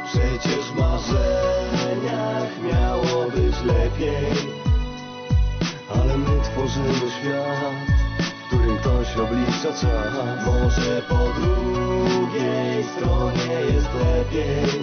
Przecież w marzeniach miało być lepiej, ale my tworzymy świat, w którym ktoś oblicza czas. Może po drugiej stronie jest lepiej,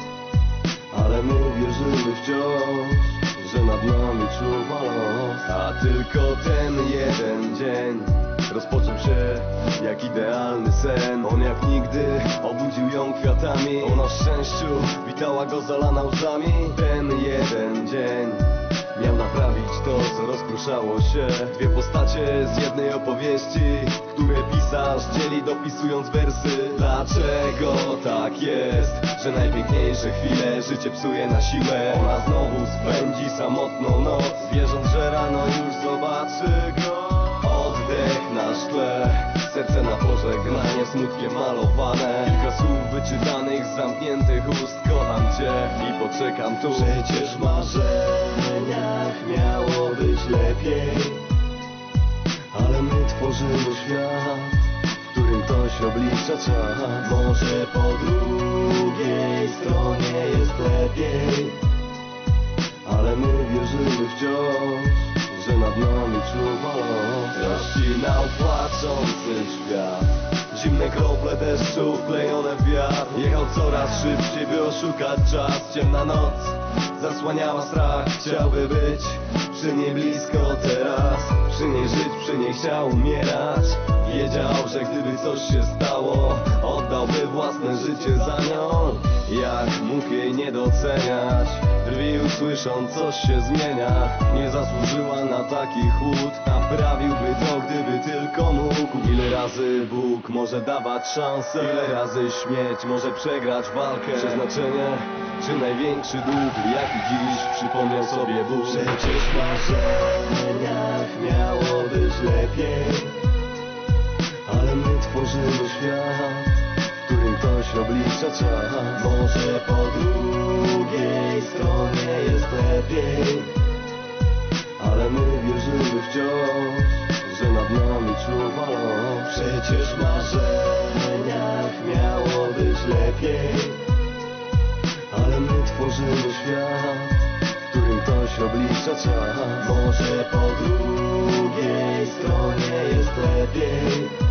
ale my wierzymy wciąż, że nad nami czuwa los. A tylko ten jeden dzień rozpoczął się jak idealny sen. On jak nigdy obudził ją kwiatami, ona w szczęściu witała go zalana łzami. Ten jeden dzień miał naprawić to, co rozkruszało się. Dwie postacie z jednej opowieści, które pisarz dzieli dopisując wersy. Dlaczego tak jest, że najpiękniejsze chwile życie psuje na siłę? Ona znowu spędzi samotną noc, wierząc, że rano już zobaczy go. Oddech na szkle, serce na pożegnanie smutkiem malowane. Kilka słów wyczytanych z zamkniętych ust. Kocham cię i poczekam tu. Przecież w marzeniach miało być lepiej, ale my tworzymy świat, w którym ktoś oblicza czas. Może po drugiej stronie jest lepiej, ale my wierzymy wciąż, że nad nami czuwa los. Rozcinał płaczący świat, zimne krople deszczu wklejone w wiatr. Jechał coraz szybciej, by oszukać czas. Ciemna noc zasłaniała strach. Chciałby być przy niej blisko teraz, przy niej żyć, przy niej chciał umierać. Wiedział, że gdyby coś się stało, oddałby własne życie za nią. Jak mógł jej nie doceniać? Drwił słysząc, coś się zmienia. Nie zasłużyła na taki chłód, naprawiłby to, gdyby tylko mógł. Ile razy Bóg może dawać szansę, ile razy śmierć może przegrać walkę. Przeznaczenie czy największy dług, jaki dziś przypomniał sobie Bóg? Przecież w marzeniach miało być lepiej, ale my tworzymy świat, w którym ktoś oblicza czas. Może po drugiej stronie jest lepiej, ale my wierzymy wciąż, że nad nami czuwa los. Przecież w marzeniach miało być lepiej, ale my tworzymy świat, w którym ktoś oblicza czas. Może po drugiej stronie jest lepiej,